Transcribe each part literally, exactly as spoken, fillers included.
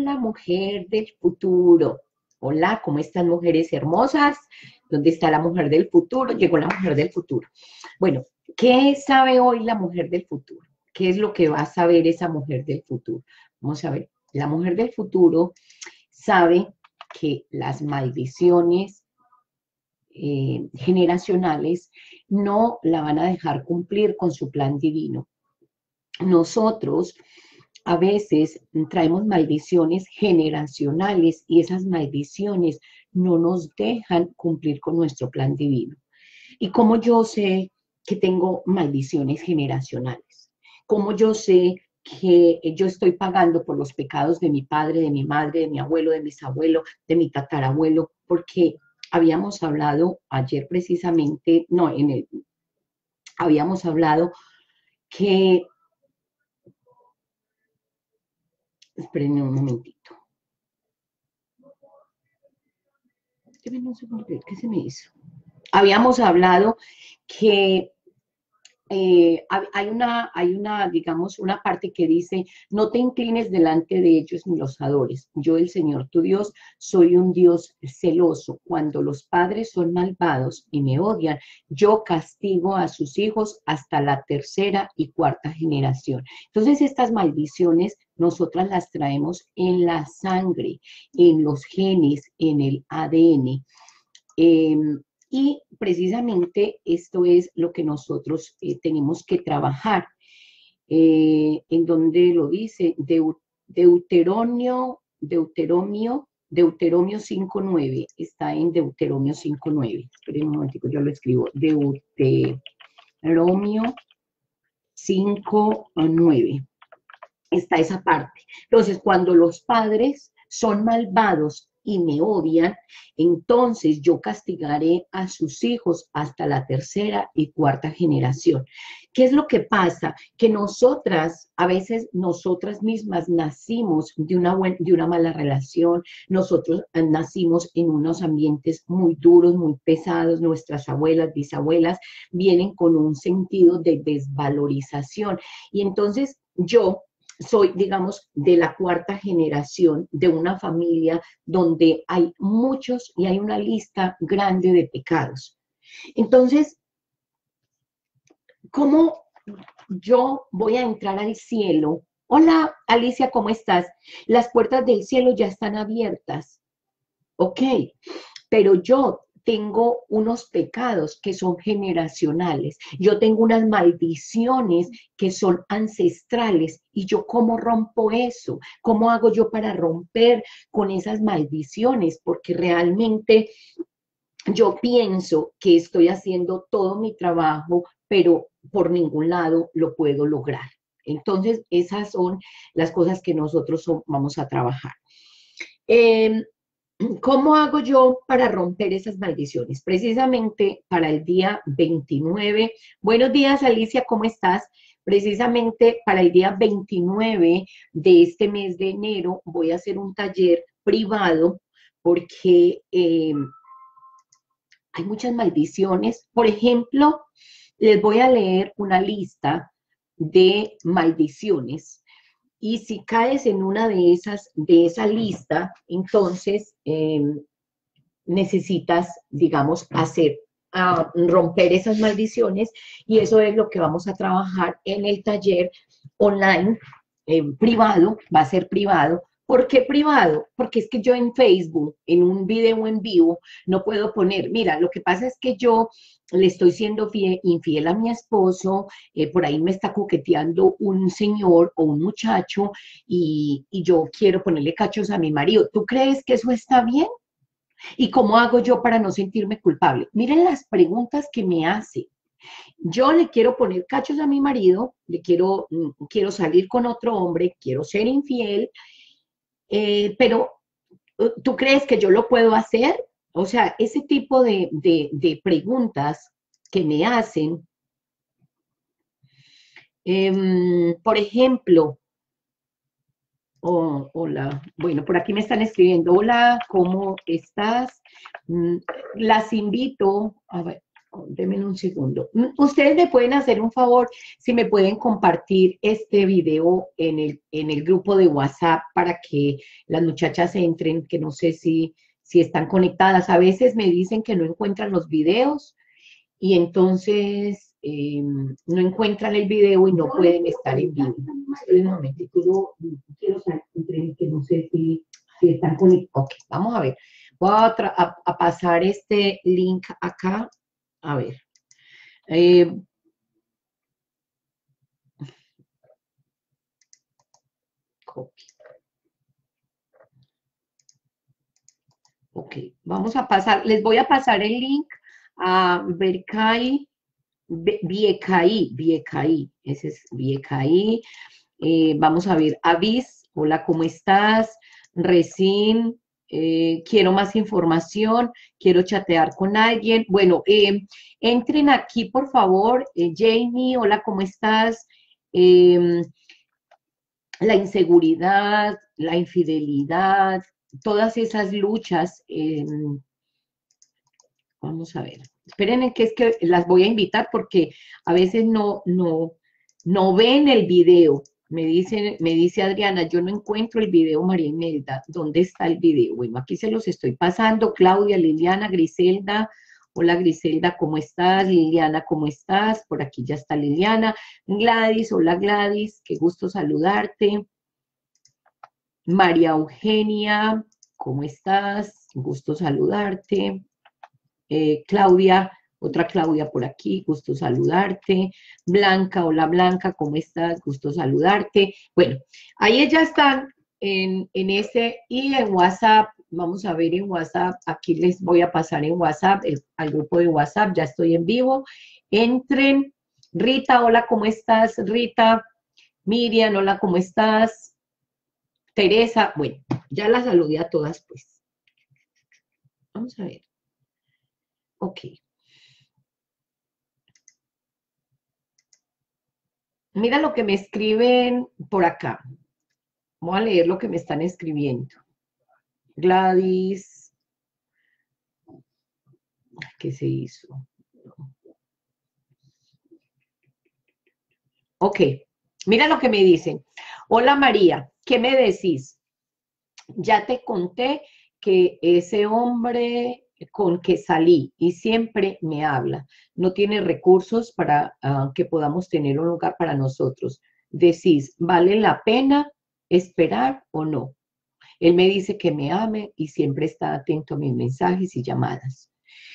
la mujer del futuro. Hola, ¿cómo están, mujeres hermosas? ¿Dónde está la mujer del futuro? Llegó la mujer del futuro. Bueno, ¿qué sabe hoy la mujer del futuro? ¿Qué es lo que va a saber esa mujer del futuro? Vamos a ver, la mujer del futuro sabe que las maldiciones eh, generacionales no la van a dejar cumplir con su plan divino. Nosotros a veces traemos maldiciones generacionales y esas maldiciones no nos dejan cumplir con nuestro plan divino. ¿Y cómo yo sé que tengo maldiciones generacionales? ¿Cómo yo sé que yo estoy pagando por los pecados de mi padre, de mi madre, de mi abuelo, de mis abuelos, de mi tatarabuelo? Porque habíamos hablado ayer precisamente, no, en el, habíamos hablado que, espérenme un momentito. ¿Qué se me hizo? Habíamos hablado que eh, hay, una, hay una, digamos, una parte que dice, no te inclines delante de ellos ni los adores. Yo, el Señor tu Dios, soy un Dios celoso. Cuando los padres son malvados y me odian, yo castigo a sus hijos hasta la tercera y cuarta generación. Entonces, estas maldiciones nosotras las traemos en la sangre, en los genes, en el A D N. Eh, y precisamente esto es lo que nosotros eh, tenemos que trabajar. Eh, en donde lo dice, Deuteronomio, Deuteronomio, Deuteronomio cinco nueve, está en Deuteronomio cinco nueve. Esperen un momentico, yo lo escribo. Deuteronomio cinco nueve. Está esa parte. Entonces, cuando los padres son malvados y me odian, entonces yo castigaré a sus hijos hasta la tercera y cuarta generación. ¿Qué es lo que pasa? Que nosotras, a veces nosotras mismas nacimos de una, buena, de una mala relación, nosotros nacimos en unos ambientes muy duros, muy pesados, nuestras abuelas, bisabuelas vienen con un sentido de desvalorización. Y entonces yo soy, digamos, de la cuarta generación de una familia donde hay muchos y hay una lista grande de pecados. Entonces, ¿cómo yo voy a entrar al cielo? Hola, Alicia, ¿cómo estás? Las puertas del cielo ya están abiertas. Ok, pero yo tengo unos pecados que son generacionales, yo tengo unas maldiciones que son ancestrales y yo cómo rompo eso, cómo hago yo para romper con esas maldiciones, porque realmente yo pienso que estoy haciendo todo mi trabajo, pero por ningún lado lo puedo lograr. Entonces, esas son las cosas que nosotros son, vamos a trabajar. Eh, ¿Cómo hago yo para romper esas maldiciones? Precisamente para el día veintinueve. Buenos días, Alicia, ¿cómo estás? Precisamente para el día veintinueve de este mes de enero voy a hacer un taller privado porque eh, hay muchas maldiciones. Por ejemplo, les voy a leer una lista de maldiciones. Y si caes en una de esas, de esa lista, entonces eh, necesitas, digamos, hacer, uh, romper esas maldiciones y eso es lo que vamos a trabajar en el taller online, eh, privado, va a ser privado. ¿Por qué privado? Porque es que yo en Facebook, en un video en vivo, no puedo poner, mira, lo que pasa es que yo le estoy siendo fiel, infiel a mi esposo, eh, por ahí me está coqueteando un señor o un muchacho y, y yo quiero ponerle cachos a mi marido. ¿Tú crees que eso está bien? ¿Y cómo hago yo para no sentirme culpable? Miren las preguntas que me hace. Yo le quiero poner cachos a mi marido, le quiero, quiero salir con otro hombre, quiero ser infiel, eh, pero ¿tú crees que yo lo puedo hacer? O sea, ese tipo de, de, de preguntas que me hacen, eh, por ejemplo, oh, hola, bueno, por aquí me están escribiendo, hola, ¿cómo estás? Las invito, a ver, Oh, denme un segundo. Mm, Ustedes me pueden hacer un favor, si me pueden compartir este video en el, en el grupo de WhatsApp para que las muchachas entren, que no sé si, si están conectadas. A veces me dicen que no encuentran los videos y entonces eh, no encuentran el video y no pueden estar en vivo. Esperen un momentico, yo quiero saber que no sé si, si están conectados. Ok, vamos a ver. Voy a, a, a pasar este link acá. A ver. Eh, copy. Ok, vamos a pasar, les voy a pasar el link a Berkai, Biekai, Biekai, ese es Biekai. Eh, vamos a ver, Avis, hola, ¿cómo estás? Recién, eh, quiero más información, quiero chatear con alguien. Bueno, eh, entren aquí, por favor. Eh, Jamie, hola, ¿cómo estás? Eh, la inseguridad, la infidelidad, todas esas luchas. Eh, vamos a ver. Esperen que es que las voy a invitar porque a veces no, no, no ven el video. Me dice, me dice Adriana, yo no encuentro el video, María Imelda. ¿Dónde está el video? Bueno, aquí se los estoy pasando. Claudia, Liliana, Griselda. Hola Griselda, ¿cómo estás? Liliana, ¿cómo estás? Por aquí ya está Liliana. Gladys, hola Gladys, qué gusto saludarte. María Eugenia, ¿cómo estás? Gusto saludarte. Eh, Claudia, otra Claudia por aquí, gusto saludarte. Blanca, hola Blanca, ¿cómo estás? Gusto saludarte. Bueno, ahí ya están en, en ese y en WhatsApp, vamos a ver en WhatsApp, aquí les voy a pasar en WhatsApp, el, al grupo de WhatsApp, ya estoy en vivo. Entren. Rita, hola, ¿cómo estás? Rita. Miriam, hola, ¿cómo estás? Teresa, bueno, ya las saludé a todas, pues. Vamos a ver. Ok. Mira lo que me escriben por acá. Voy a leer lo que me están escribiendo. Gladys. ¿Qué se hizo? Ok. Mira lo que me dicen. Hola María, ¿qué me decís? Ya te conté que ese hombre con que salí y siempre me habla, no tiene recursos para uh, que podamos tener un lugar para nosotros. Decís, ¿vale la pena esperar o no? Él me dice que me ame y siempre está atento a mis mensajes y llamadas.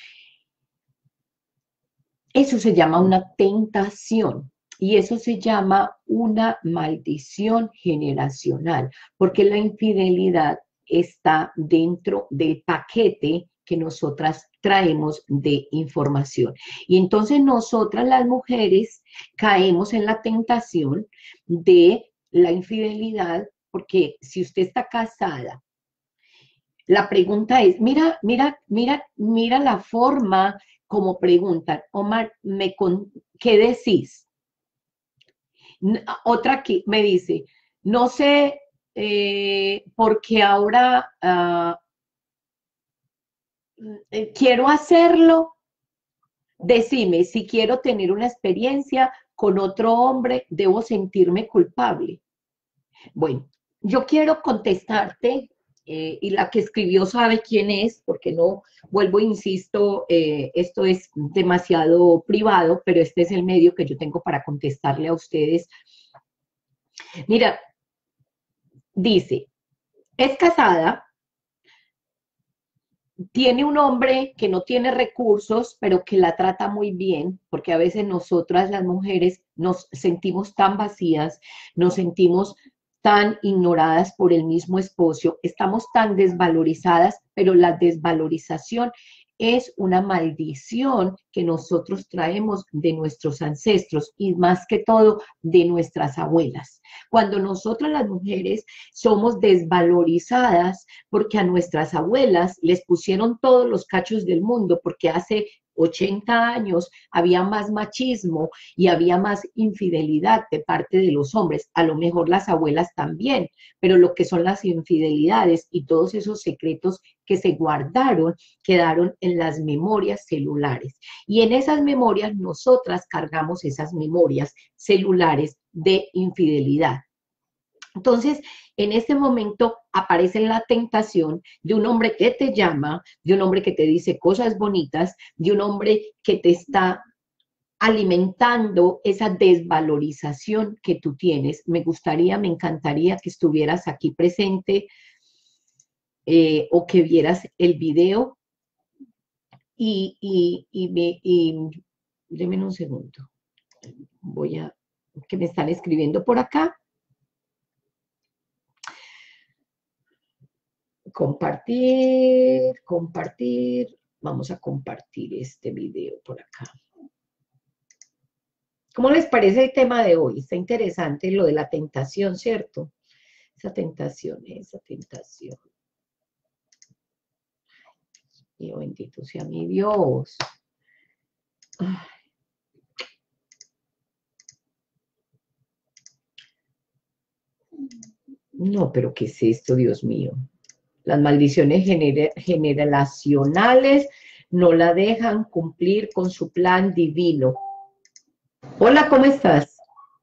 Eso se llama una tentación. Y eso se llama una maldición generacional, porque la infidelidad está dentro del paquete que nosotras traemos de información. Y entonces nosotras las mujeres caemos en la tentación de la infidelidad, porque si usted está casada, la pregunta es, mira, mira, mira, mira la forma como preguntan, Omar, me con, ¿qué decís? Otra que me dice, no sé, eh, porque ahora uh, quiero hacerlo, decime, si quiero tener una experiencia con otro hombre, debo sentirme culpable. Bueno, yo quiero contestarte, eh, y la que escribió sabe quién es, porque no, vuelvo, insisto, eh, esto es demasiado privado, pero este es el medio que yo tengo para contestarle a ustedes. Mira, dice, es casada, tiene un hombre que no tiene recursos, pero que la trata muy bien, porque a veces nosotras las mujeres nos sentimos tan vacías, nos sentimos tan ignoradas por el mismo esposo, estamos tan desvalorizadas, pero la desvalorización es una maldición que nosotros traemos de nuestros ancestros y más que todo de nuestras abuelas. Cuando nosotras las mujeres somos desvalorizadas porque a nuestras abuelas les pusieron todos los cachos del mundo, porque hace ochenta años había más machismo y había más infidelidad de parte de los hombres, a lo mejor las abuelas también, pero lo que son las infidelidades y todos esos secretos que se guardaron quedaron en las memorias celulares. Y en esas memorias nosotras cargamos esas memorias celulares de infidelidad. Entonces, en este momento aparece la tentación de un hombre que te llama, de un hombre que te dice cosas bonitas, de un hombre que te está alimentando esa desvalorización que tú tienes. Me gustaría, me encantaría que estuvieras aquí presente eh, o que vieras el video y, y, y, me, y denme un segundo. Voy a, que me están escribiendo por acá. Compartir, compartir. Vamos a compartir este video por acá. ¿Cómo les parece el tema de hoy? Está interesante lo de la tentación, ¿cierto? Esa tentación, esa tentación. Dios bendito sea mi Dios. Ay. No, pero ¿qué es esto, Dios mío? Las maldiciones gener generacionales no la dejan cumplir con su plan divino. Hola, ¿cómo estás?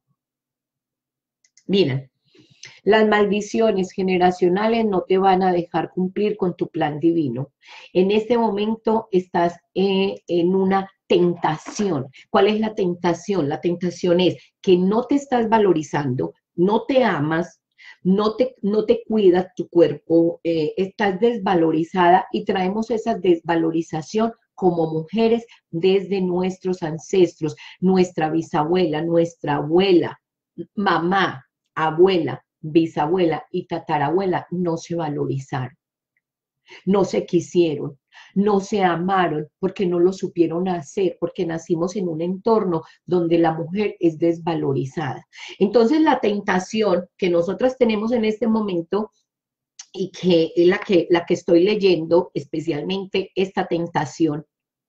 Mira, las maldiciones generacionales no te van a dejar cumplir con tu plan divino. En este momento estás eh, en una tentación. ¿Cuál es la tentación? La tentación es que no te estás valorizando, no te amas, no te, no te cuidas tu cuerpo, eh, estás desvalorizada y traemos esa desvalorización como mujeres desde nuestros ancestros, nuestra bisabuela, nuestra abuela, mamá, abuela, bisabuela y tatarabuela no se valorizaron, no se quisieron, no se amaron porque no lo supieron hacer, porque nacimos en un entorno donde la mujer es desvalorizada. Entonces la tentación que nosotras tenemos en este momento y que es la que, la que estoy leyendo, especialmente esta tentación.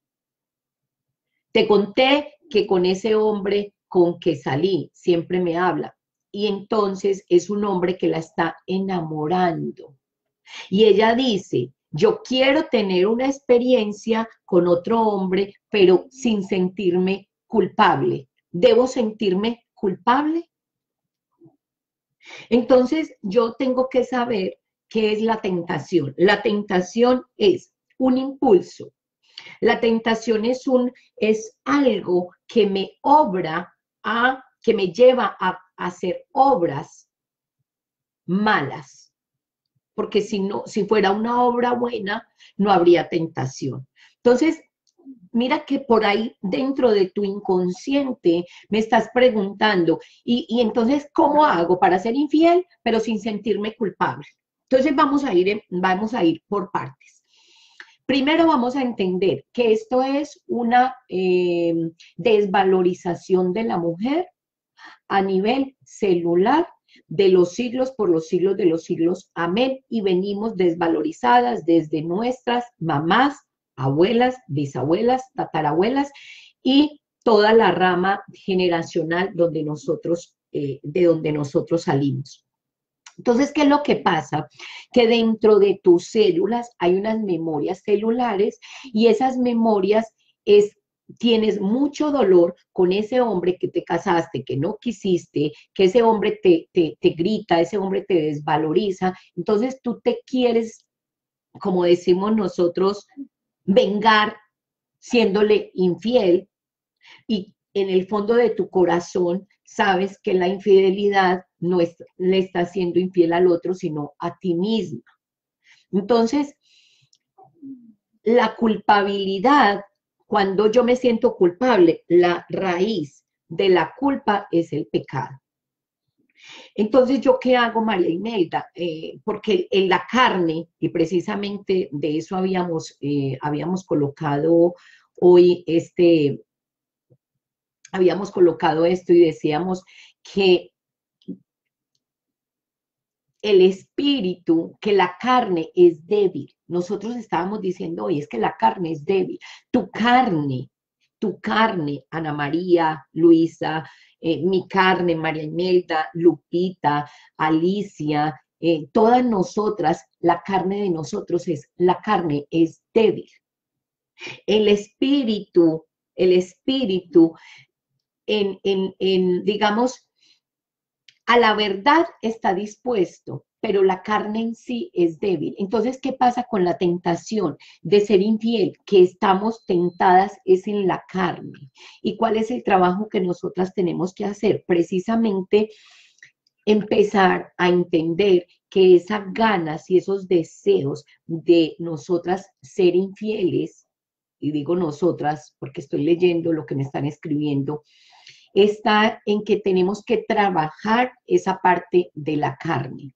Te conté que con ese hombre con que salí siempre me habla y entonces es un hombre que la está enamorando. Y ella dice, yo quiero tener una experiencia con otro hombre, pero sin sentirme culpable. ¿Debo sentirme culpable? Entonces, yo tengo que saber qué es la tentación. La tentación es un impulso. La tentación es, un, es algo que me obra a, que me lleva a, a hacer obras malas. Porque si, no, si fuera una obra buena, no habría tentación. Entonces, mira que por ahí dentro de tu inconsciente me estás preguntando, y, y entonces, ¿cómo hago para ser infiel, pero sin sentirme culpable? Entonces vamos a ir, vamos a ir por partes. Primero vamos a entender que esto es una eh, desvalorización de la mujer a nivel celular de los siglos por los siglos de los siglos. Amén. Y venimos desvalorizadas desde nuestras mamás, abuelas, bisabuelas, tatarabuelas y toda la rama generacional donde nosotros, eh, de donde nosotros salimos. Entonces, ¿qué es lo que pasa? Que dentro de tus células hay unas memorias celulares y esas memorias es, tienes mucho dolor con ese hombre que te casaste, que no quisiste, que ese hombre te, te, te grita, ese hombre te desvaloriza. Entonces tú te quieres, como decimos nosotros, vengar siéndole infiel y en el fondo de tu corazón sabes que la infidelidad no es, le está siendo infiel al otro, sino a ti misma. Entonces, la culpabilidad, cuando yo me siento culpable, la raíz de la culpa es el pecado. Entonces, ¿yo qué hago, María Imelda? Eh, porque en la carne, y precisamente de eso habíamos, eh, habíamos colocado hoy este, habíamos colocado esto y decíamos que el espíritu, que la carne es débil. Nosotros estábamos diciendo hoy, es que la carne es débil. Tu carne, tu carne, Ana María, Luisa, eh, mi carne, María Imelda, Lupita, Alicia, eh, todas nosotras, la carne de nosotros es, la carne es débil. El espíritu, el espíritu, en, en, en digamos, a la verdad está dispuesto, pero la carne en sí es débil. Entonces, ¿qué pasa con la tentación de ser infiel? Que estamos tentadas es en la carne. ¿Y cuál es el trabajo que nosotras tenemos que hacer? Precisamente empezar a entender que esas ganas y esos deseos de nosotras ser infieles, y digo nosotras porque estoy leyendo lo que me están escribiendo, está en que tenemos que trabajar esa parte de la carne.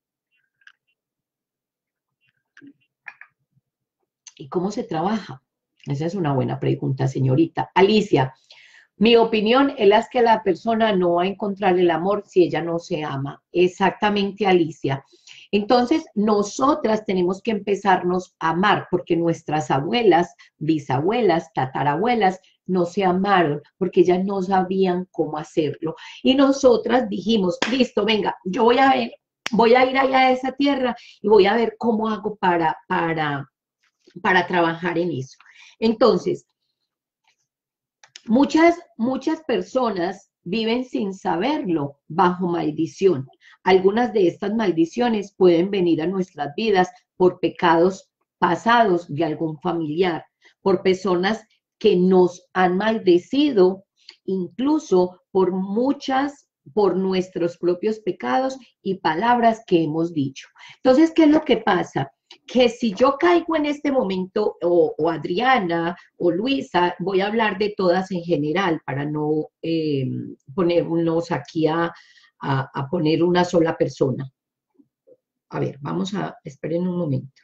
¿Y cómo se trabaja? Esa es una buena pregunta, señorita. Alicia, mi opinión es que la persona no va a encontrar el amor si ella no se ama. Exactamente, Alicia. Entonces, nosotras tenemos que empezarnos a amar, porque nuestras abuelas, bisabuelas, tatarabuelas, no se amaron, porque ellas no sabían cómo hacerlo. Y nosotras dijimos, listo, venga, yo voy a ver, voy a ir allá a esa tierra y voy a ver cómo hago para, para, para trabajar en eso. Entonces, Muchas, muchas personas viven sin saberlo bajo maldición. Algunas de estas maldiciones pueden venir a nuestras vidas por pecados pasados de algún familiar, por personas que nos han maldecido, incluso por muchas, por nuestros propios pecados y palabras que hemos dicho. Entonces, ¿qué es lo que pasa? Que si yo caigo en este momento, o, o Adriana, o Luisa, voy a hablar de todas en general para no eh, ponernos aquí a, a, a poner una sola persona. A ver, vamos a, esperen un momento.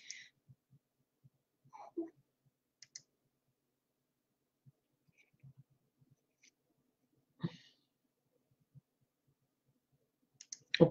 Ok.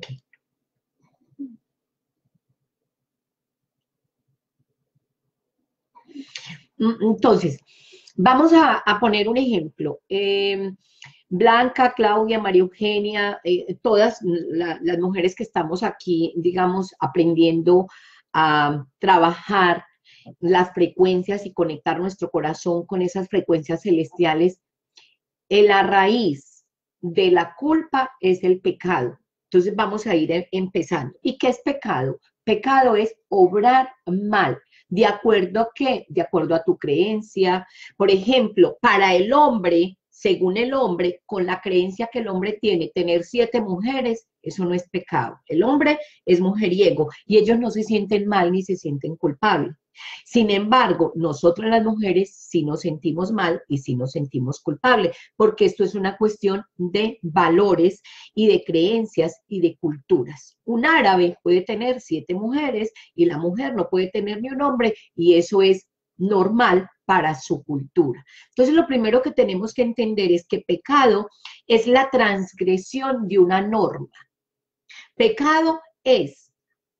Entonces, vamos a, a poner un ejemplo. Eh, Blanca, Claudia, María Eugenia, eh, todas la, las mujeres que estamos aquí, digamos, aprendiendo a trabajar las frecuencias y conectar nuestro corazón con esas frecuencias celestiales, en la raíz de la culpa es el pecado. Entonces vamos a ir empezando. ¿Y qué es pecado? Pecado es obrar mal. ¿De acuerdo a qué? De acuerdo a tu creencia. Por ejemplo, para el hombre, según el hombre, con la creencia que el hombre tiene, tener siete mujeres, eso no es pecado. El hombre es mujeriego y ellos no se sienten mal ni se sienten culpables. Sin embargo, nosotras las mujeres sí nos sentimos mal y sí nos sentimos culpables, porque esto es una cuestión de valores y de creencias y de culturas. Un árabe puede tener siete mujeres y la mujer no puede tener ni un hombre y eso es normal para su cultura. Entonces, lo primero que tenemos que entender es que pecado es la transgresión de una norma. Pecado es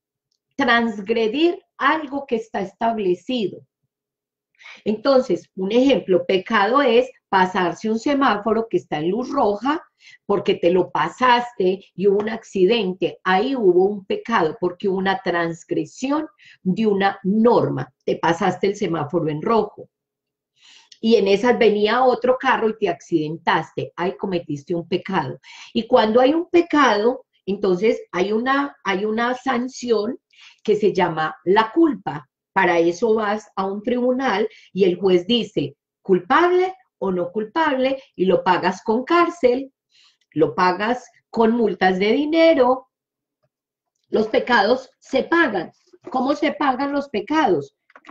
transgredir algo que está establecido. Entonces, un ejemplo, pecado es pasarse un semáforo que está en luz roja porque te lo pasaste y hubo un accidente. Ahí hubo un pecado porque hubo una transgresión de una norma. Te pasaste el semáforo en rojo. Y en esas venía otro carro y te accidentaste. Ahí cometiste un pecado. Y cuando hay un pecado, entonces hay una, hay una sanción que se llama la culpa. Para eso vas a un tribunal y el juez dice culpable o no culpable y lo pagas con cárcel, lo pagas con multas de dinero. Los pecados se pagan. ¿Cómo se pagan los pecados?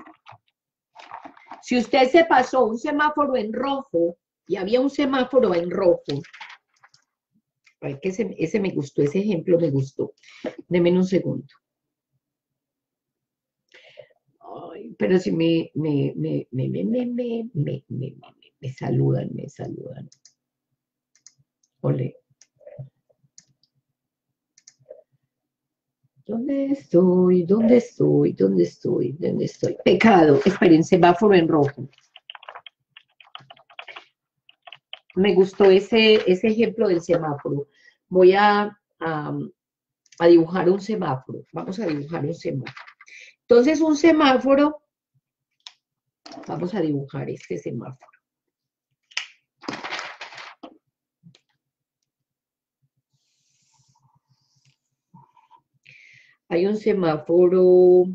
Si usted se pasó un semáforo en rojo y había un semáforo en rojo, ay, que ese, ese me gustó, ese ejemplo me gustó. Deme un segundo. Ay, pero si me, me, me, me, me, me, me, me, me, me, me saludan, me saludan. Ole. ¿Dónde estoy? ¿Dónde estoy? ¿Dónde estoy? ¿Dónde estoy? Pecado. Esperen, semáforo en rojo. Me gustó ese, ese ejemplo del semáforo. Voy a, a, a dibujar un semáforo. Vamos a dibujar un semáforo. Entonces, un semáforo, vamos a dibujar este semáforo. Hay un semáforo.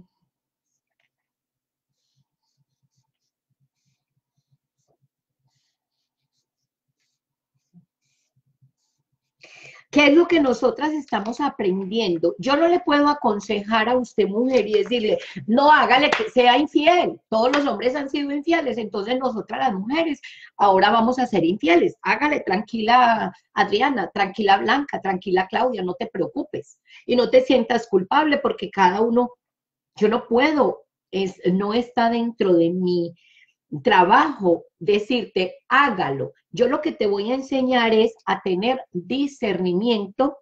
¿Qué es lo que nosotras estamos aprendiendo? Yo no le puedo aconsejar a usted, mujer, y decirle, no, hágale que sea infiel. Todos los hombres han sido infieles, entonces nosotras las mujeres ahora vamos a ser infieles. Hágale, tranquila, Adriana, tranquila, Blanca, tranquila, Claudia, no te preocupes. Y no te sientas culpable porque cada uno, yo no puedo, es, no está dentro de mí trabajo decirte, hágalo. Yo lo que te voy a enseñar es a tener discernimiento,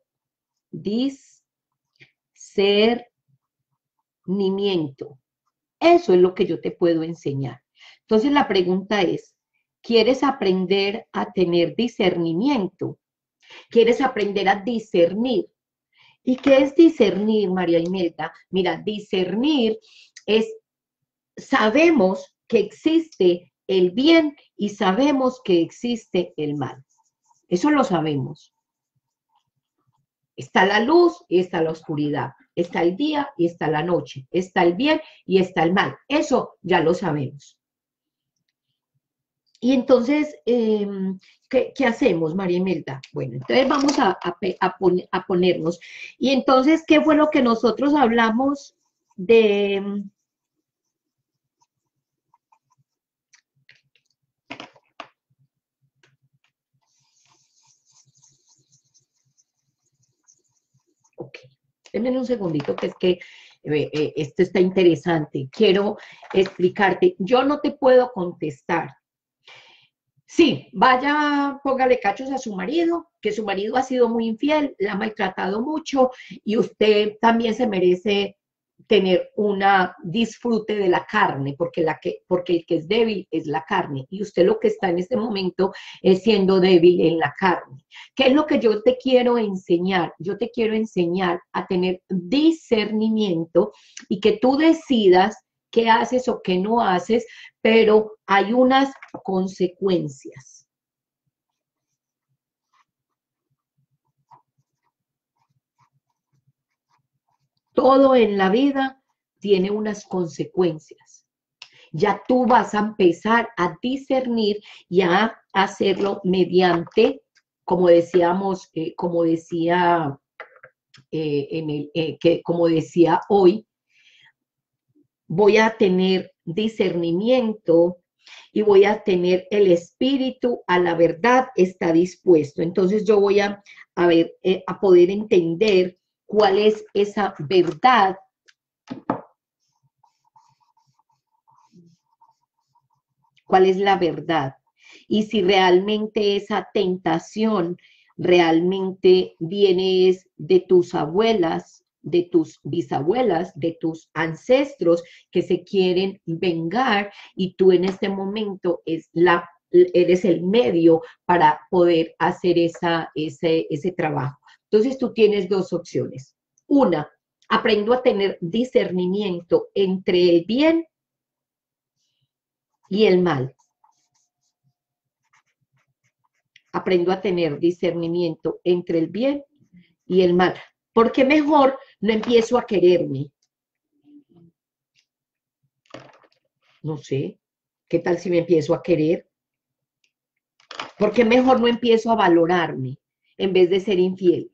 discernimiento. Eso es lo que yo te puedo enseñar. Entonces la pregunta es, ¿quieres aprender a tener discernimiento? ¿Quieres aprender a discernir? ¿Y qué es discernir, María Imelda? Mira, discernir es, sabemos que existe el bien y sabemos que existe el mal. Eso lo sabemos. Está la luz y está la oscuridad. Está el día y está la noche. Está el bien y está el mal. Eso ya lo sabemos. Y entonces, eh, ¿qué, ¿qué, hacemos, María Imelda? Bueno, entonces vamos a, a, a, pon, a ponernos. Y entonces, ¿qué fue lo que nosotros hablamos de... Ok, denme un segundito, que es que eh, eh, esto está interesante. Quiero explicarte. Yo no te puedo contestar. Sí, vaya, póngale cachos a su marido, que su marido ha sido muy infiel, la ha maltratado mucho y usted también se merece tener una disfrute de la carne, porque, la que, porque el que es débil es la carne, y usted lo que está en este momento es siendo débil en la carne. ¿Qué es lo que yo te quiero enseñar? Yo te quiero enseñar a tener discernimiento y que tú decidas qué haces o qué no haces, pero hay unas consecuencias. Todo en la vida tiene unas consecuencias. Ya tú vas a empezar a discernir y a hacerlo mediante, como decíamos, eh, como decía, eh, en el, eh, que, como decía hoy, voy a tener discernimiento y voy a tener el espíritu a la verdad está dispuesto. Entonces yo voy a, a ver, eh, a poder entender cuál es esa verdad cuál es la verdad y si realmente esa tentación realmente viene es de tus abuelas, de tus bisabuelas, de tus ancestros que se quieren vengar y tú en este momento es la, eres el medio para poder hacer esa, ese, ese trabajo. Entonces tú tienes dos opciones. Una, aprendo a tener discernimiento entre el bien y el mal. Aprendo a tener discernimiento entre el bien y el mal. ¿Por qué mejor no empiezo a quererme? No sé. ¿Qué tal si me empiezo a querer? ¿Por qué mejor no empiezo a valorarme en vez de ser infiel?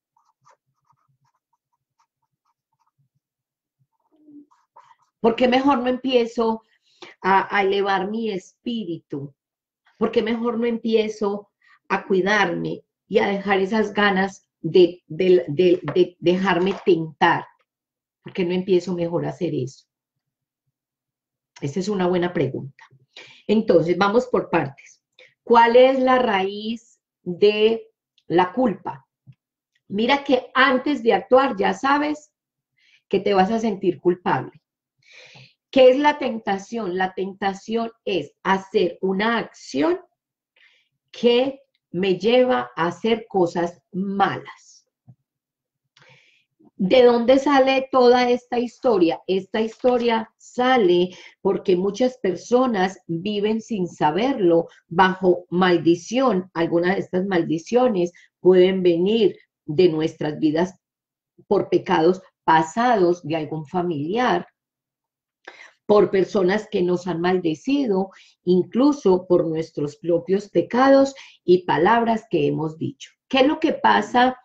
¿Por qué mejor no empiezo a, a elevar mi espíritu? ¿Por qué mejor no empiezo a cuidarme y a dejar esas ganas de, de, de, de dejarme tentar? ¿Por qué no empiezo mejor a hacer eso? Esa es una buena pregunta. Entonces, vamos por partes. ¿Cuál es la raíz de la culpa? Mira que antes de actuar ya sabes que te vas a sentir culpable. ¿Qué es la tentación? La tentación es hacer una acción que me lleva a hacer cosas malas. ¿De dónde sale toda esta historia? Esta historia sale porque muchas personas viven sin saberlo bajo maldición. Algunas de estas maldiciones pueden venir de nuestras vidas por pecados pasados de algún familiar, por personas que nos han maldecido, incluso por nuestros propios pecados y palabras que hemos dicho. ¿Qué es lo que pasa,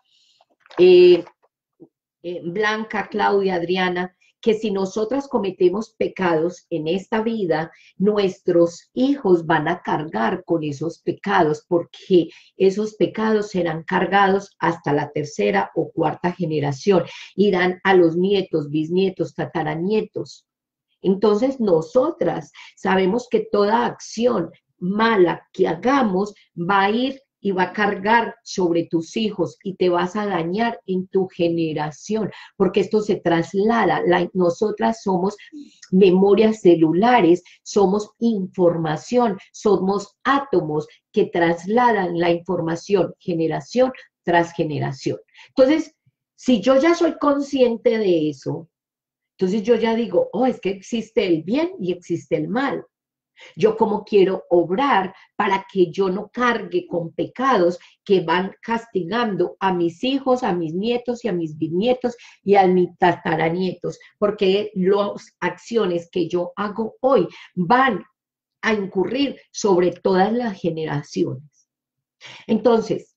eh, eh, Blanca, Claudia, Adriana? Que si nosotras cometemos pecados en esta vida, nuestros hijos van a cargar con esos pecados, porque esos pecados serán cargados hasta la tercera o cuarta generación, irán a los nietos, bisnietos, tataranietos. Entonces, nosotras sabemos que toda acción mala que hagamos va a ir y va a cargar sobre tus hijos y te vas a dañar en tu generación, porque esto se traslada. La, nosotras somos memorias celulares, somos información, somos átomos que trasladan la información generación tras generación. Entonces, si yo ya soy consciente de eso, entonces yo ya digo, oh, es que existe el bien y existe el mal. Yo como quiero obrar para que yo no cargue con pecados que van castigando a mis hijos, a mis nietos y a mis bisnietos y a mis tataranietos, porque las acciones que yo hago hoy van a incurrir sobre todas las generaciones. Entonces,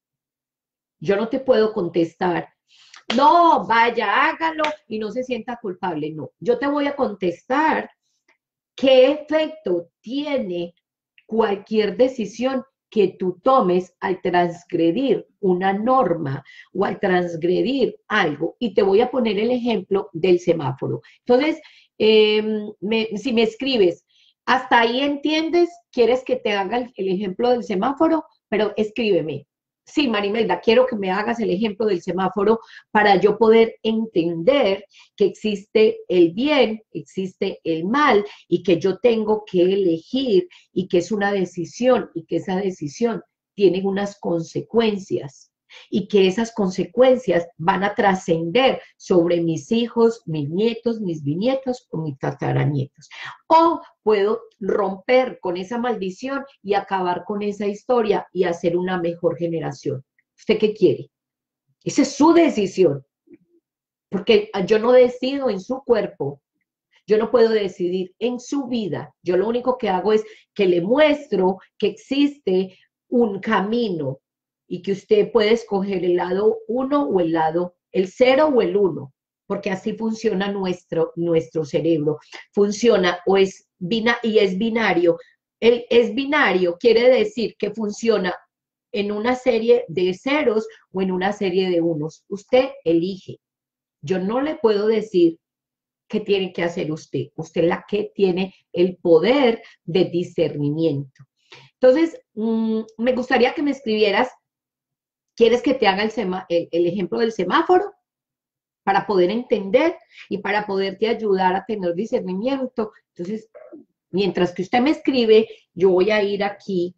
yo no te puedo contestar, no, vaya, hágalo y no se sienta culpable. No, yo te voy a contestar qué efecto tiene cualquier decisión que tú tomes al transgredir una norma o al transgredir algo. Y te voy a poner el ejemplo del semáforo. Entonces, eh, me, si me escribes, hasta ahí entiendes, quieres que te haga el, el ejemplo del semáforo, pero escríbeme. Sí, Marimelda, quiero que me hagas el ejemplo del semáforo para yo poder entender que existe el bien, existe el mal y que yo tengo que elegir y que es una decisión y que esa decisión tiene unas consecuencias y que esas consecuencias van a trascender sobre mis hijos, mis nietos, mis bisnietos o mis tataranietos. O puedo romper con esa maldición y acabar con esa historia y hacer una mejor generación. ¿Usted qué quiere? Esa es su decisión, porque yo no decido en su cuerpo, yo no puedo decidir en su vida. Yo lo único que hago es que le muestro que existe un camino y que usted puede escoger el lado uno o el lado, el cero o el uno, porque así funciona nuestro, nuestro cerebro. Funciona o es bina, y es binario. El es binario quiere decir que funciona en una serie de ceros o en una serie de unos. Usted elige. Yo no le puedo decir qué tiene que hacer usted. Usted es la que tiene el poder de discernimiento. Entonces, mmm, me gustaría que me escribieras, ¿quieres que te haga el, sema, el, el ejemplo del semáforo? Para poder entender y para poderte ayudar a tener discernimiento. Entonces, mientras que usted me escribe, yo voy a ir aquí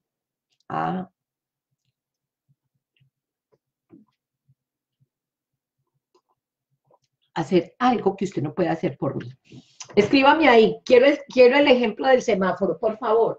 a hacer algo que usted no puede hacer por mí. Escríbame ahí, quiero el, quiero el ejemplo del semáforo, por favor.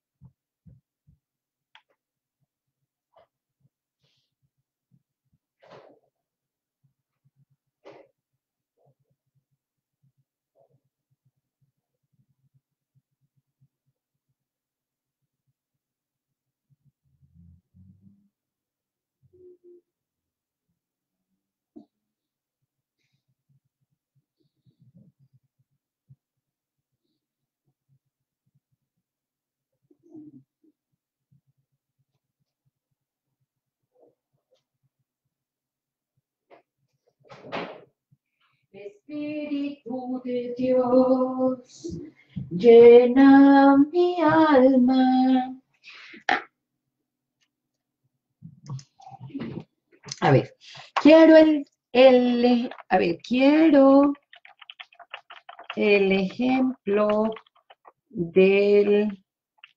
Espíritu de Dios, llena mi alma. A ver, quiero el, el, a ver, quiero el ejemplo del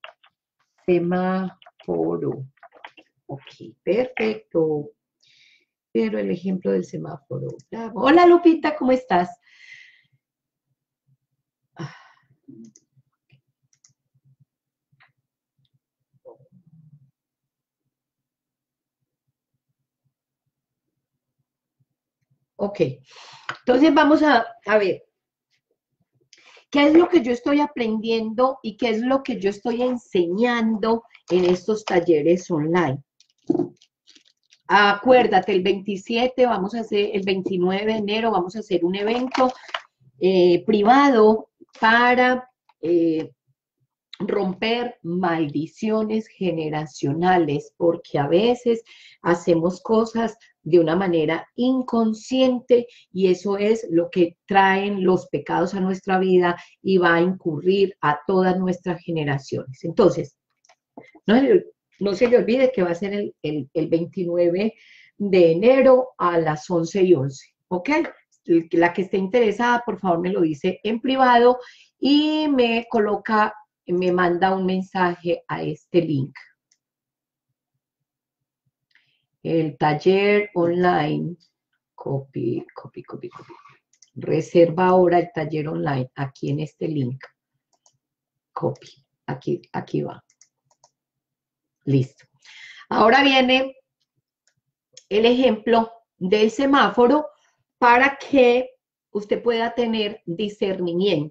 semáforo. Ok, perfecto. Pero el ejemplo del semáforo. Bravo. Hola Lupita, ¿cómo estás? Ah, ok, entonces vamos a, a ver, ¿qué es lo que yo estoy aprendiendo y qué es lo que yo estoy enseñando en estos talleres online? Acuérdate, el veintisiete vamos a hacer, el veintinueve de enero vamos a hacer un evento eh, privado para eh, romper maldiciones generacionales, porque a veces hacemos cosas de una manera inconsciente y eso es lo que traen los pecados a nuestra vida y va a incurrir a todas nuestras generaciones. Entonces, no, no se le olvide que va a ser el, el, el veintinueve de enero a las once y once, ¿ok? La que esté interesada, por favor, me lo dice en privado y me coloca, me manda un mensaje a este link. El taller online, copy, copy, copy, copy. Reserva ahora el taller online aquí en este link. Copy, aquí, aquí va. Listo. Ahora viene el ejemplo del semáforo para que usted pueda tener discernimiento.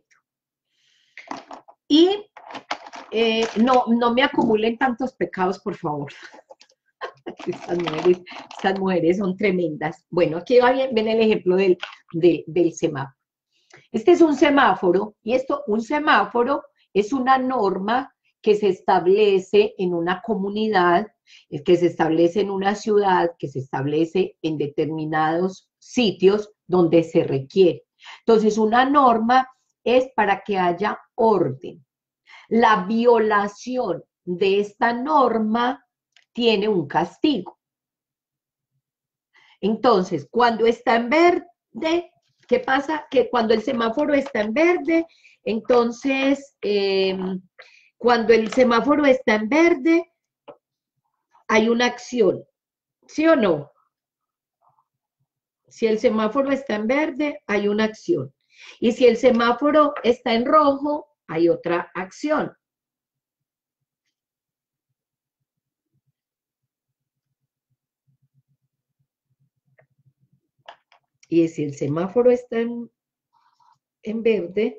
Y eh, no, no me acumulen tantos pecados, por favor. Estas mujeres, estas mujeres son tremendas. Bueno, aquí va bien, ven el ejemplo del, de, del semáforo. Este es un semáforo, y esto, un semáforo es una norma que se establece en una comunidad, que se establece en una ciudad, que se establece en determinados sitios donde se requiere. Entonces, una norma es para que haya orden. La violación de esta norma tiene un castigo. Entonces, cuando está en verde, ¿qué pasa? Que cuando el semáforo está en verde, entonces, eh, cuando el semáforo está en verde, hay una acción, ¿sí o no? Si el semáforo está en verde, hay una acción. Y si el semáforo está en rojo, hay otra acción. Y si el semáforo está en, en verde,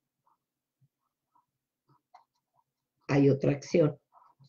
hay otra acción.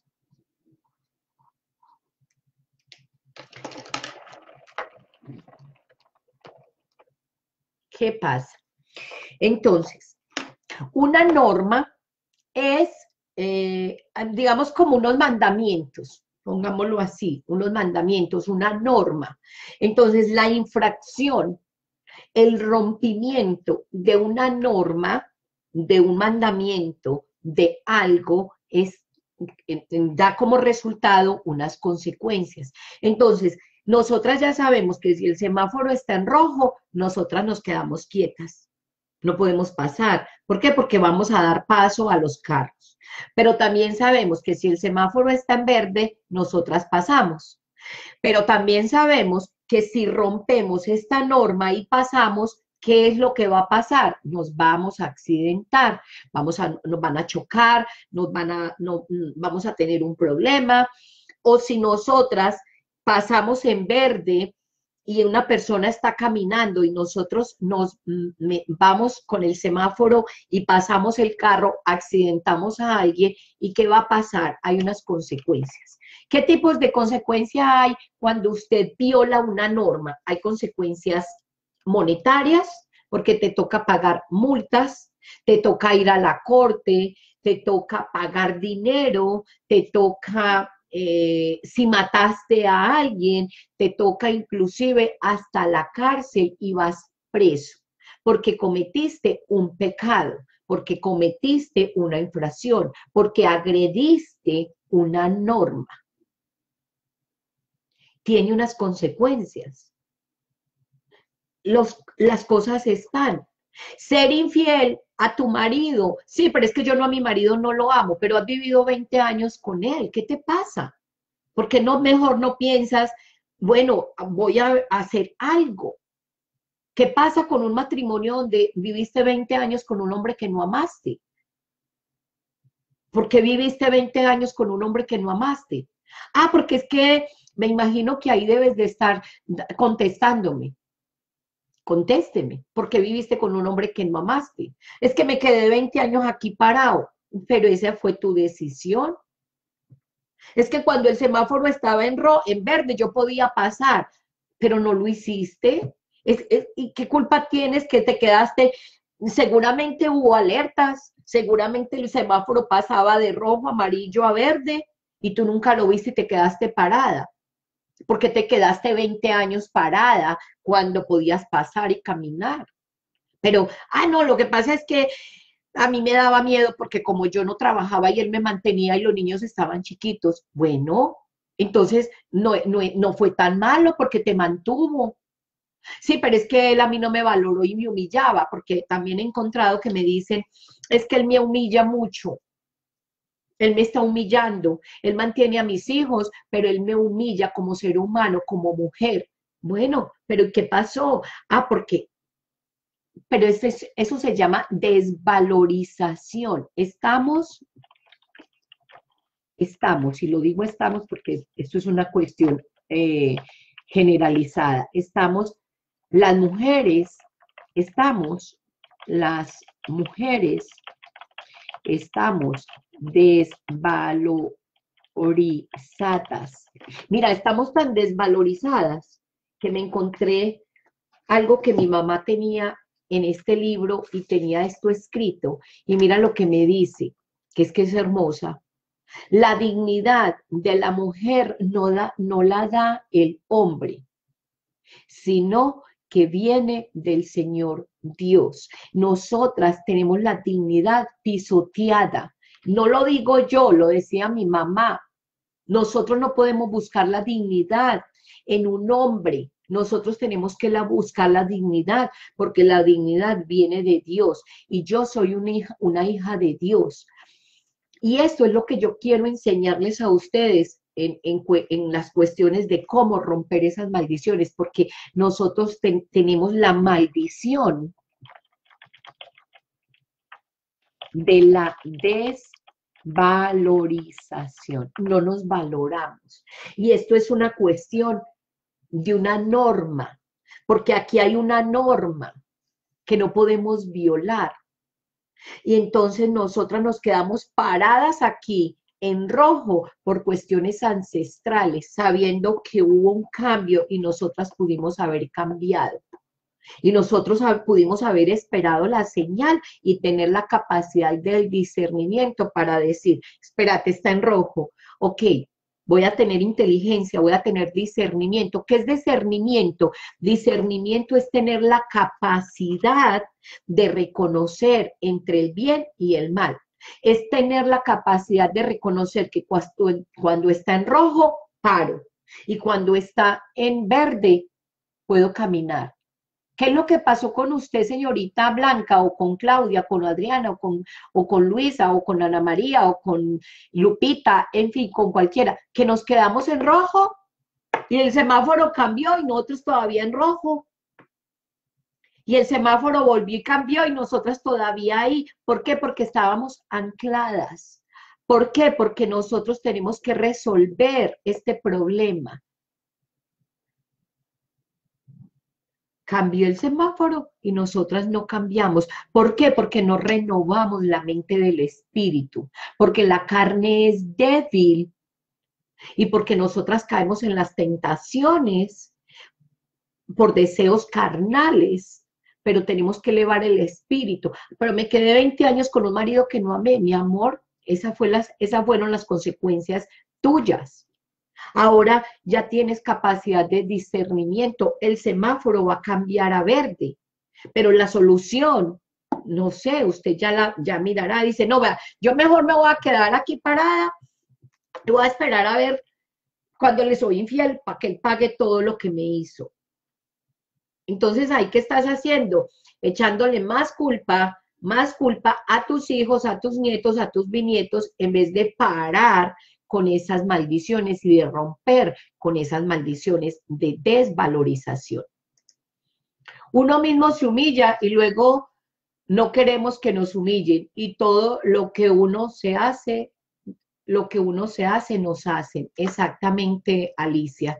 ¿Qué pasa? Entonces, una norma es, eh, digamos, como unos mandamientos, pongámoslo así, unos mandamientos, una norma. Entonces, la infracción, el rompimiento de una norma, de un mandamiento, de algo, es, da como resultado unas consecuencias. Entonces, nosotras ya sabemos que si el semáforo está en rojo, nosotras nos quedamos quietas. No podemos pasar. ¿Por qué? Porque vamos a dar paso a los carros. Pero también sabemos que si el semáforo está en verde, nosotras pasamos. Pero también sabemos que si rompemos esta norma y pasamos, ¿qué es lo que va a pasar? Nos vamos a accidentar, vamos a, nos van a chocar, nos van a, no, vamos a tener un problema. O si nosotras pasamos en verde y una persona está caminando y nosotros nos me, vamos con el semáforo y pasamos el carro, accidentamos a alguien, ¿y qué va a pasar? Hay unas consecuencias. ¿Qué tipos de consecuencias hay cuando usted viola una norma? Hay consecuencias monetarias, porque te toca pagar multas, te toca ir a la corte, te toca pagar dinero, te toca, eh, si mataste a alguien, te toca inclusive hasta la cárcel y vas preso, porque cometiste un pecado, porque cometiste una infracción, porque agrediste una norma. Tiene unas consecuencias. Los, las cosas están. Ser infiel a tu marido, sí, pero es que yo no a mi marido no lo amo, pero has vivido veinte años con él, ¿qué te pasa? ¿Por qué no mejor no piensas, bueno, voy a hacer algo? ¿Qué pasa con un matrimonio donde viviste veinte años con un hombre que no amaste? ¿Por qué viviste veinte años con un hombre que no amaste? Ah, porque es que me imagino que ahí debes de estar contestándome. Contésteme, ¿por qué viviste con un hombre que no amaste? Es que me quedé veinte años aquí parado, pero esa fue tu decisión. Es que cuando el semáforo estaba en, ro en verde yo podía pasar, pero no lo hiciste. Es, es, ¿Y qué culpa tienes que te quedaste? Seguramente hubo alertas, seguramente el semáforo pasaba de rojo, amarillo a verde y tú nunca lo viste y te quedaste parada. Porque te quedaste veinte años parada cuando podías pasar y caminar. Pero, ah, no, lo que pasa es que a mí me daba miedo porque como yo no trabajaba y él me mantenía y los niños estaban chiquitos, bueno, entonces no, no, no fue tan malo porque te mantuvo. Sí, pero es que él a mí no me valoró y me humillaba, porque también he encontrado que me dicen, es que él me humilla mucho, él me está humillando, él mantiene a mis hijos, pero él me humilla como ser humano, como mujer. Bueno, pero ¿qué pasó? Ah, porque pero eso, es, eso se llama desvalorización. Estamos, estamos, y lo digo estamos porque esto es una cuestión eh, generalizada, estamos, las mujeres, estamos, las mujeres, estamos desvalorizadas. Mira, estamos tan desvalorizadas que me encontré algo que mi mamá tenía en este libro y tenía esto escrito, y mira lo que me dice, que es que es hermosa. La dignidad de la mujer no, da, no la da el hombre, sino que viene del Señor Dios. Nosotras tenemos la dignidad pisoteada. No lo digo yo, lo decía mi mamá. Nosotros no podemos buscar la dignidad en un hombre. Nosotros tenemos que la, buscar la dignidad, porque la dignidad viene de Dios. Y yo soy una hija, una hija de Dios. Y esto es lo que yo quiero enseñarles a ustedes en, en, en las cuestiones de cómo romper esas maldiciones, porque nosotros ten, tenemos la maldición de la desvalorización. No nos valoramos. Y esto es una cuestión de una norma, porque aquí hay una norma que no podemos violar. Y entonces nosotras nos quedamos paradas aquí en rojo por cuestiones ancestrales, sabiendo que hubo un cambio y nosotras pudimos haber cambiado. Y nosotros pudimos haber esperado la señal y tener la capacidad del discernimiento para decir, espérate, está en rojo, ok, voy a tener inteligencia, voy a tener discernimiento. ¿Qué es discernimiento? Discernimiento es tener la capacidad de reconocer entre el bien y el mal. Es tener la capacidad de reconocer que cuando, cuando está en rojo, paro. Y cuando está en verde, puedo caminar. ¿Qué es lo que pasó con usted, señorita Blanca, o con Claudia, con Adriana, o con, o con Luisa, o con Ana María, o con Lupita, en fin, con cualquiera? Que nos quedamos en rojo y el semáforo cambió y nosotros todavía en rojo. Y el semáforo volvió y cambió y nosotras todavía ahí. ¿Por qué? Porque estábamos ancladas. ¿Por qué? Porque nosotros tenemos que resolver este problema. Cambió el semáforo y nosotras no cambiamos. ¿Por qué? Porque no renovamos la mente del espíritu, porque la carne es débil y porque nosotras caemos en las tentaciones por deseos carnales, pero tenemos que elevar el espíritu. Pero me quedé veinte años con un marido que no amé, mi amor, esa fue las, esas fueron las consecuencias tuyas. Ahora ya tienes capacidad de discernimiento, el semáforo va a cambiar a verde, pero la solución, no sé, usted ya la ya mirará, dice, no, vea, yo mejor me voy a quedar aquí parada, voy a esperar a ver cuando le soy infiel para que él pague todo lo que me hizo. Entonces, ¿ahí qué estás haciendo? echándole más culpa, más culpa a tus hijos, a tus nietos, a tus bisnietos, en vez de parar con esas maldiciones y de romper con esas maldiciones de desvalorización. Uno mismo se humilla y luego no queremos que nos humillen, y todo lo que uno se hace, lo que uno se hace, nos hacen. Exactamente, Alicia.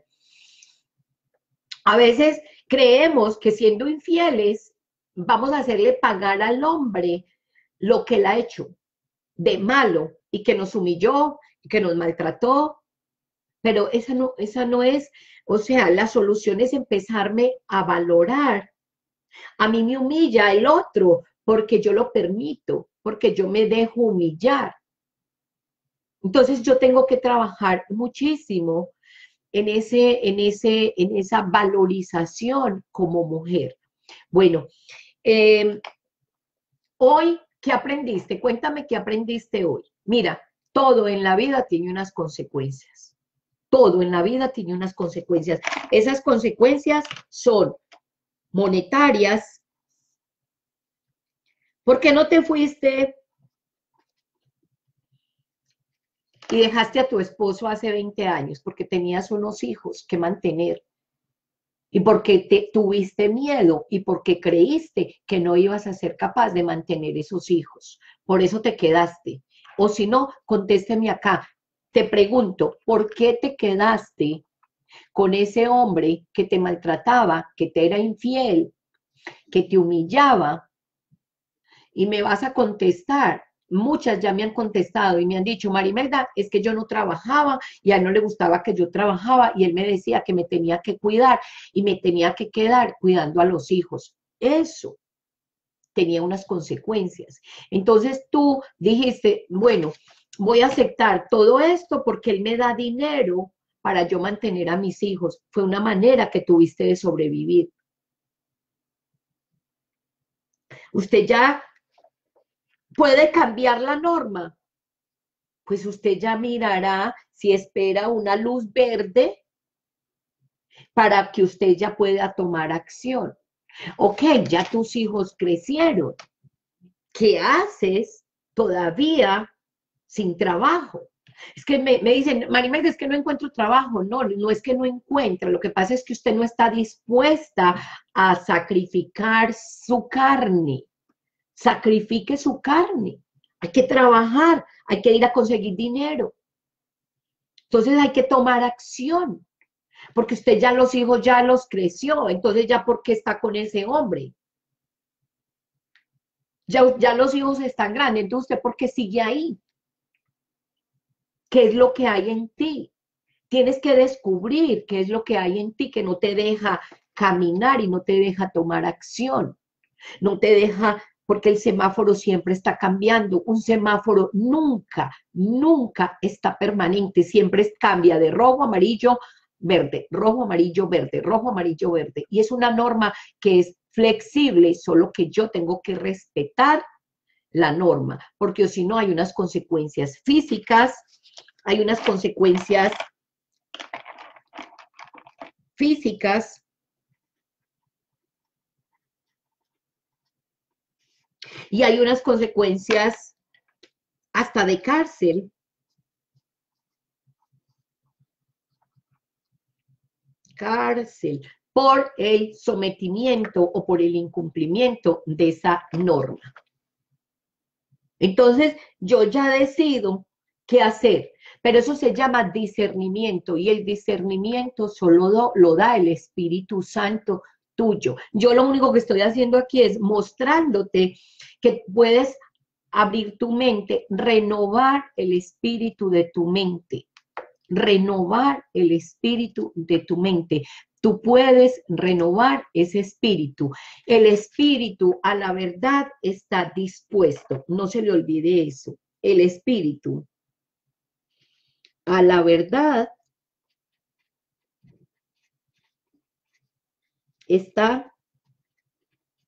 A veces creemos que siendo infieles vamos a hacerle pagar al hombre lo que él ha hecho de malo y que nos humilló, que nos maltrató, pero esa no, esa no es, o sea, la solución es empezarme a valorar. A mí me humilla el otro porque yo lo permito, porque yo me dejo humillar. Entonces yo tengo que trabajar muchísimo en, ese, en, ese, en esa valorización como mujer. Bueno, eh, hoy, ¿qué aprendiste? Cuéntame qué aprendiste hoy. Mira, todo en la vida tiene unas consecuencias. Todo en la vida tiene unas consecuencias. Esas consecuencias son monetarias. ¿Por qué no te fuiste y dejaste a tu esposo hace veinte años? Porque tenías unos hijos que mantener. Y porque te tuviste miedo y porque creíste que no ibas a ser capaz de mantener esos hijos. Por eso te quedaste. O si no, contésteme acá. Te pregunto, ¿por qué te quedaste con ese hombre que te maltrataba, que te era infiel, que te humillaba? Y me vas a contestar. Muchas ya me han contestado y me han dicho, Marimelda, es que yo no trabajaba y a él no le gustaba que yo trabajaba y él me decía que me tenía que cuidar y me tenía que quedar cuidando a los hijos. Eso tenía unas consecuencias. Entonces tú dijiste, bueno, voy a aceptar todo esto porque él me da dinero para yo mantener a mis hijos. Fue una manera que tuviste de sobrevivir. Usted ya puede cambiar la norma. Pues usted ya mirará si espera una luz verde para que usted ya pueda tomar acción. Ok, ya tus hijos crecieron. ¿Qué haces todavía sin trabajo? Es que me, me dicen, Marimelda, es que no encuentro trabajo. No, no es que no encuentre. Lo que pasa es que usted no está dispuesta a sacrificar su carne. Sacrifique su carne. Hay que trabajar, hay que ir a conseguir dinero. Entonces hay que tomar acción, porque usted ya los hijos ya los creció, entonces ya ¿por qué está con ese hombre? Ya, ya los hijos están grandes, entonces ¿usted por qué sigue ahí? ¿Qué es lo que hay en ti? Tienes que descubrir qué es lo que hay en ti que no te deja caminar y no te deja tomar acción. No te deja, porque el semáforo siempre está cambiando. Un semáforo nunca, nunca está permanente, siempre cambia de rojo, amarillo, verde, rojo, amarillo, verde, rojo, amarillo, verde. Y es una norma que es flexible, solo que yo tengo que respetar la norma, porque si no hay unas consecuencias físicas, hay unas consecuencias físicas y hay unas consecuencias hasta de cárcel. Cárcel por el sometimiento o por el incumplimiento de esa norma. Entonces, yo ya decido qué hacer, pero eso se llama discernimiento y el discernimiento solo do, lo da el Espíritu Santo tuyo. Yo lo único que estoy haciendo aquí es mostrándote que puedes abrir tu mente, renovar el espíritu de tu mente, renovar el espíritu de tu mente. Tú puedes renovar ese espíritu. El espíritu a la verdad está dispuesto. No se le olvide eso. El espíritu a la verdad está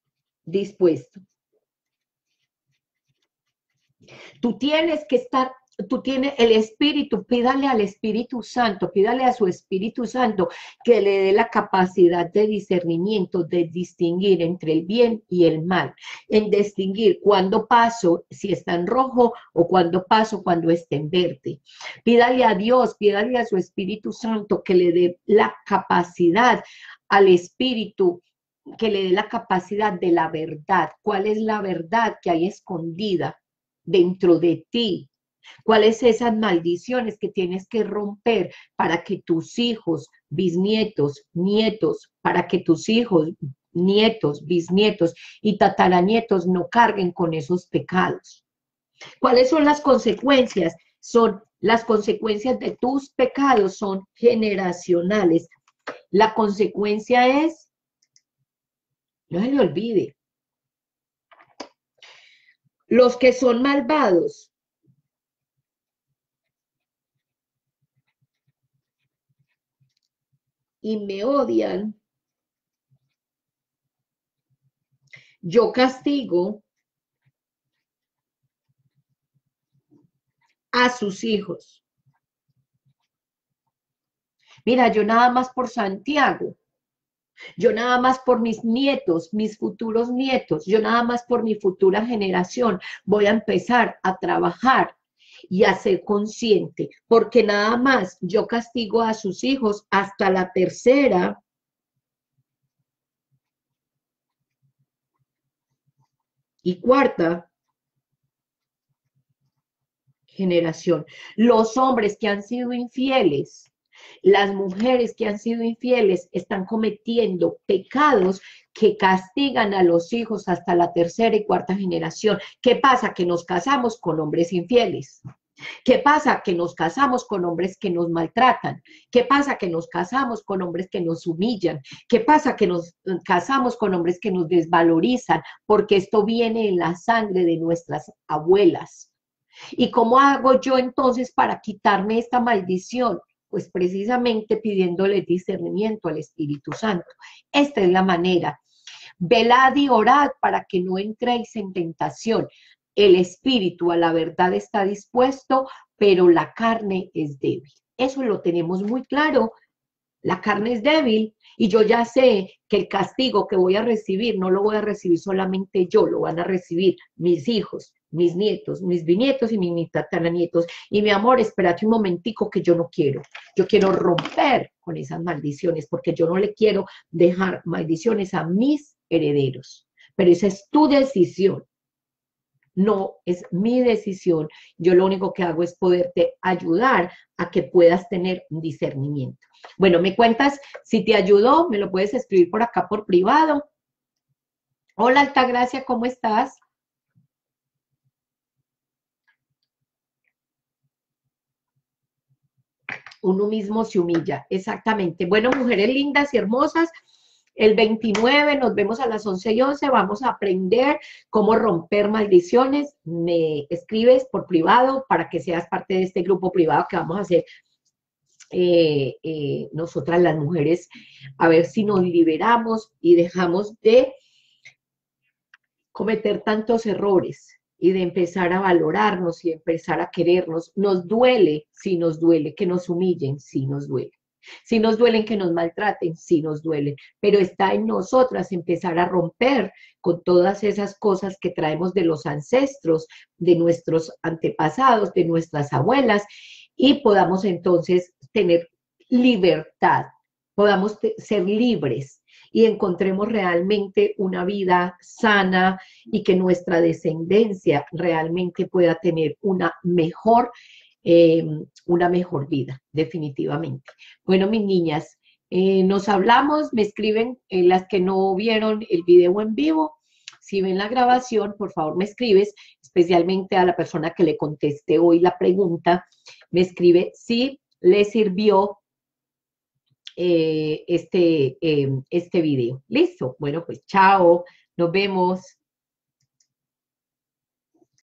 dispuesto. Tú tienes que estar tú tienes el Espíritu, pídale al Espíritu Santo, pídale a su Espíritu Santo que le dé la capacidad de discernimiento, de distinguir entre el bien y el mal, en distinguir cuándo paso, si está en rojo, o cuándo paso, cuando está en verde. Pídale a Dios, pídale a su Espíritu Santo que le dé la capacidad al Espíritu, que le dé la capacidad de la verdad. ¿Cuál es la verdad que hay escondida dentro de ti? ¿Cuáles esas maldiciones que tienes que romper para que tus hijos, bisnietos, nietos, para que tus hijos, nietos, bisnietos y tataranietos no carguen con esos pecados? ¿Cuáles son las consecuencias? Son las consecuencias de tus pecados, son generacionales. La consecuencia es, no se le olvide, los que son malvados y me odian, yo castigo a sus hijos. Mira, yo nada más por Santiago, yo nada más por mis nietos, mis futuros nietos, yo nada más por mi futura generación voy a empezar a trabajar y a ser consciente, porque nada más yo castigo a sus hijos hasta la tercera y cuarta generación. Los hombres que han sido infieles, las mujeres que han sido infieles están cometiendo pecados que castigan a los hijos hasta la tercera y cuarta generación. ¿Qué pasa? Que nos casamos con hombres infieles. ¿Qué pasa? Que nos casamos con hombres que nos maltratan. ¿Qué pasa? Que nos casamos con hombres que nos humillan. ¿Qué pasa? Que nos casamos con hombres que nos desvalorizan, porque esto viene en la sangre de nuestras abuelas. ¿Y cómo hago yo entonces para quitarme esta maldición? Pues precisamente pidiéndole discernimiento al Espíritu Santo. Esta es la manera. Velad y orad para que no entréis en tentación. El espíritu a la verdad está dispuesto, pero la carne es débil. Eso lo tenemos muy claro. La carne es débil y yo ya sé que el castigo que voy a recibir no lo voy a recibir solamente yo, lo van a recibir mis hijos, mis nietos, mis bisnietos y mis tataranietos. Y mi amor, espérate un momentico que yo no quiero. Yo quiero romper con esas maldiciones porque yo no le quiero dejar maldiciones a mis herederos. Pero esa es tu decisión. No es mi decisión. Yo lo único que hago es poderte ayudar a que puedas tener un discernimiento. Bueno, me cuentas si te ayudó, me lo puedes escribir por acá por privado. Hola, Altagracia, ¿cómo estás? Uno mismo se humilla, exactamente. Bueno, mujeres lindas y hermosas, el veintinueve nos vemos a las once y once, vamos a aprender cómo romper maldiciones. Me escribes por privado para que seas parte de este grupo privado que vamos a hacer eh, eh, nosotras las mujeres, a ver si nos liberamos y dejamos de cometer tantos errores y de empezar a valorarnos y empezar a querernos. Nos duele, sí nos duele, que nos humillen, sí nos duele. Si nos duelen que nos maltraten, sí nos duelen, pero está en nosotras empezar a romper con todas esas cosas que traemos de los ancestros, de nuestros antepasados, de nuestras abuelas, y podamos entonces tener libertad, podamos ser libres y encontremos realmente una vida sana y que nuestra descendencia realmente pueda tener una mejor Eh, una mejor vida, definitivamente. Bueno, mis niñas, eh, nos hablamos, me escriben eh, las que no vieron el video en vivo. Si ven la grabación, por favor me escribes, especialmente a la persona que le contesté hoy la pregunta, me escribe si le sirvió eh, este, eh, este video. ¿Listo? Bueno, pues chao, nos vemos.